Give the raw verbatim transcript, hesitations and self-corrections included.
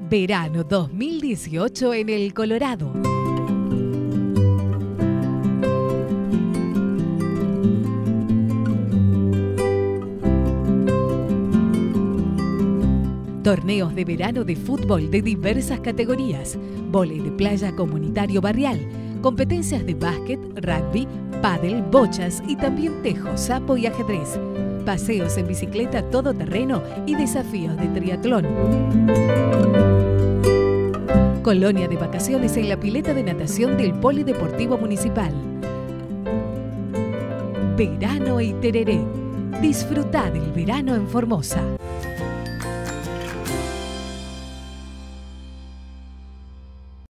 Verano dos mil dieciocho en el Colorado. Torneos de verano de fútbol de diversas categorías, vóley de playa comunitario barrial, competencias de básquet, rugby, pádel, bochas y también tejo, sapo y ajedrez, paseos en bicicleta todoterreno y desafíos de triatlón. Colonia de vacaciones en la pileta de natación del Polideportivo Municipal. Verano y tereré. Disfruta del verano en Formosa.